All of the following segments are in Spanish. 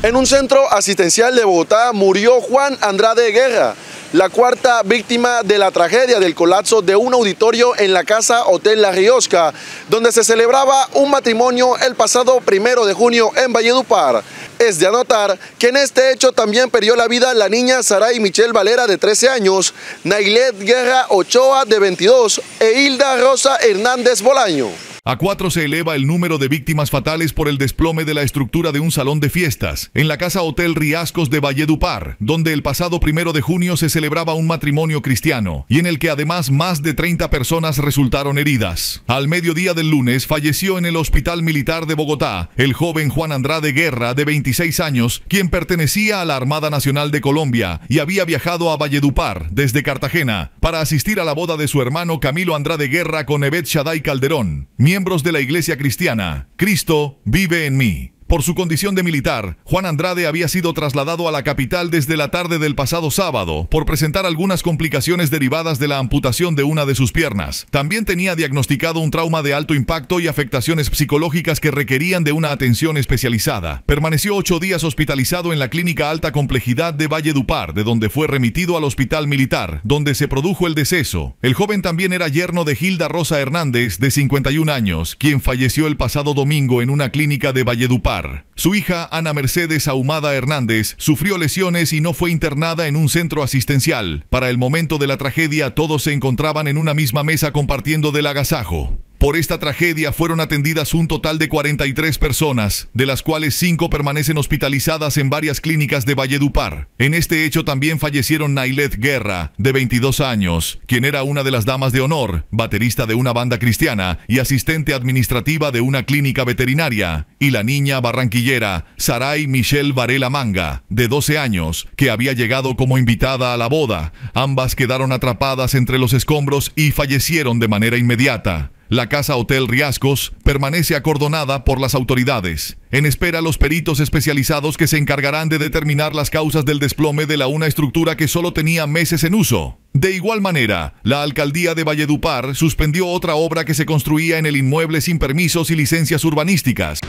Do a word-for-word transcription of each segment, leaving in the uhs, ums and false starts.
En un centro asistencial de Bogotá murió Juan Andrade Guerra, la cuarta víctima de la tragedia del colapso de un auditorio en la Casa Hotel La Riosca, donde se celebraba un matrimonio el pasado primero de junio en Valledupar. Es de anotar que en este hecho también perdió la vida la niña Saray Michelle Valera, de trece años, Nailet Guerra Ochoa, de veintidós, e Hilda Rosa Hernández Bolaño. A cuatro se eleva el número de víctimas fatales por el desplome de la estructura de un salón de fiestas en la Casa Hotel Riascos de Valledupar, donde el pasado primero de junio se celebraba un matrimonio cristiano y en el que además más de treinta personas resultaron heridas. Al mediodía del lunes falleció en el Hospital Militar de Bogotá el joven Juan Andrade Guerra, de veintiséis años, quien pertenecía a la Armada Nacional de Colombia y había viajado a Valledupar desde Cartagena para asistir a la boda de su hermano Camilo Andrade Guerra con Evet Shaddai Calderón, miembros de la Iglesia Cristiana. Cristo vive en mí. Por su condición de militar, Juan Andrade había sido trasladado a la capital desde la tarde del pasado sábado por presentar algunas complicaciones derivadas de la amputación de una de sus piernas. También tenía diagnosticado un trauma de alto impacto y afectaciones psicológicas que requerían de una atención especializada. Permaneció ocho días hospitalizado en la Clínica Alta Complejidad de Valledupar, de donde fue remitido al Hospital Militar, donde se produjo el deceso. El joven también era yerno de Hilda Rosa Hernández, de cincuenta y un años, quien falleció el pasado domingo en una clínica de Valledupar. Su hija, Ana Mercedes Ahumada Hernández, sufrió lesiones y no fue internada en un centro asistencial. Para el momento de la tragedia, todos se encontraban en una misma mesa compartiendo del agasajo. Por esta tragedia fueron atendidas un total de cuarenta y tres personas, de las cuales cinco permanecen hospitalizadas en varias clínicas de Valledupar. En este hecho también fallecieron Nailet Guerra, de veintidós años, quien era una de las damas de honor, baterista de una banda cristiana y asistente administrativa de una clínica veterinaria, y la niña barranquillera Saray Michelle Varela Manga, de doce años, que había llegado como invitada a la boda. Ambas quedaron atrapadas entre los escombros y fallecieron de manera inmediata. La Casa Hotel Riascos permanece acordonada por las autoridades, en espera los peritos especializados que se encargarán de determinar las causas del desplome de la una estructura que solo tenía meses en uso. De igual manera, la alcaldía de Valledupar suspendió otra obra que se construía en el inmueble sin permisos y licencias urbanísticas.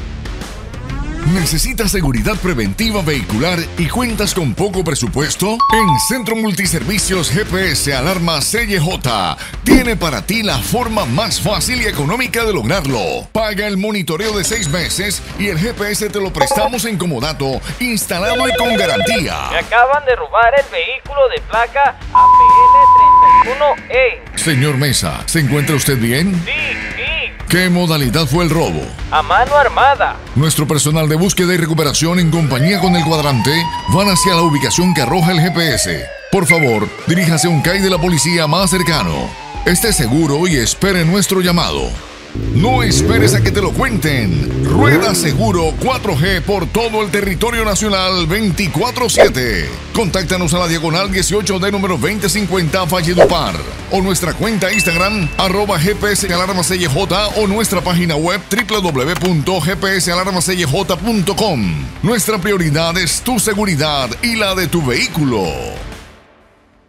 ¿Necesitas seguridad preventiva vehicular y cuentas con poco presupuesto? En Centro Multiservicios G P S Alarma C Y J tiene para ti la forma más fácil y económica de lograrlo. Paga el monitoreo de seis meses y el G P S te lo prestamos en comodato, instalable con garantía. Me acaban de robar el vehículo de placa A P L treinta y uno E. Señor Mesa, ¿se encuentra usted bien? Sí, sí. ¿Qué modalidad fue el robo? A mano armada. Nuestro personal de búsqueda y recuperación en compañía con el cuadrante van hacia la ubicación que arroja el G P S. Por favor, diríjase a un C A I de la policía más cercano. Esté seguro y espere nuestro llamado. No esperes a que te lo cuenten. Rueda Seguro cuatro G por todo el territorio nacional veinticuatro siete. Contáctanos a la diagonal dieciocho D número veinte cincuenta Valledupar o nuestra cuenta Instagram arroba G P S Alarma C Y J o nuestra página web w w w punto g p s alarma c y j punto com. Nuestra prioridad es tu seguridad y la de tu vehículo.